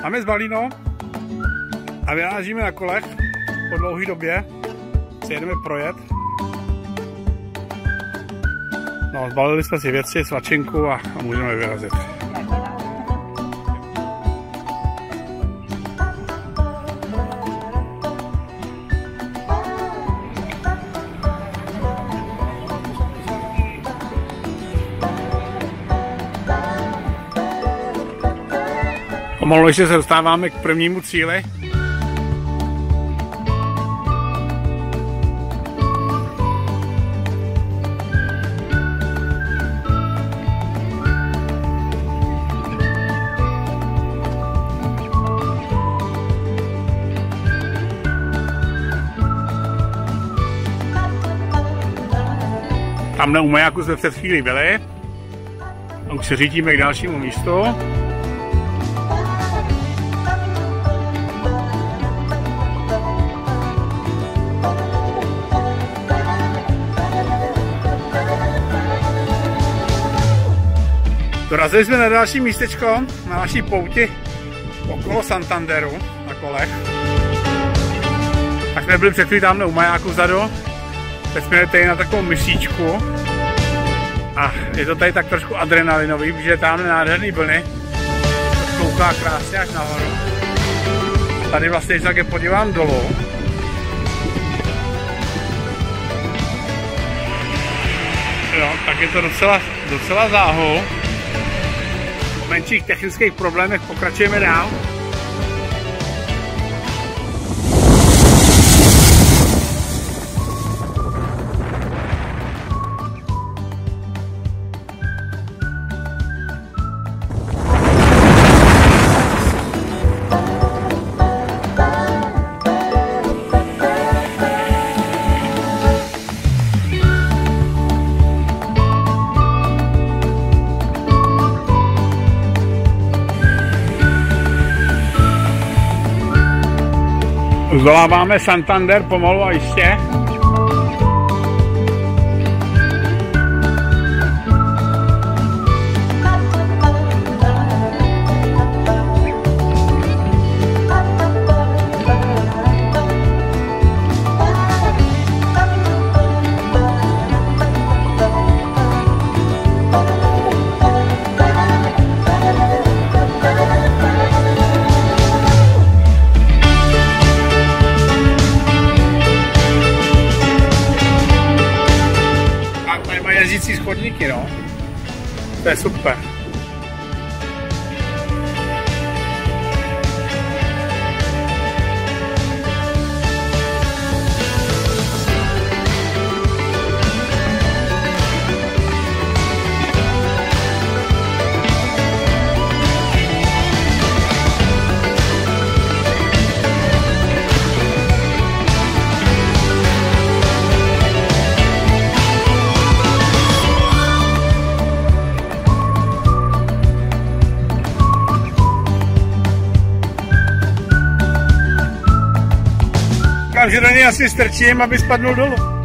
Máme zbalíno a vyrážíme na kolech po dlouhé době. Se jedeme projet. No, zbalili jsme si věci, svačinku a můžeme vyrazit. Pomalu ještě se dostáváme k prvnímu cíli. Tamhle u majáku jsme před chvíli byli a už se řítíme k dalšímu místu. Dorazili jsme na další místečko, na naší pouti okolo Santanderu na kolech. Tak jsme byli před chvíli tamhle u majáku vzadu. Teď jsme tady na takovou misíčku. A je to tady tak trošku adrenalinový, protože je tamhle nádherný vlny. To kouká krásně až nahoru. Tady vlastně, když také podívám dolů, jo, tak je to docela záhul. V menších technických problémech pokračujeme dál. Zdoláváme Santander pomalu a jistě. Jezdící schodníky, no. To je super. Že do něj asi strčím, aby spadnul dolů.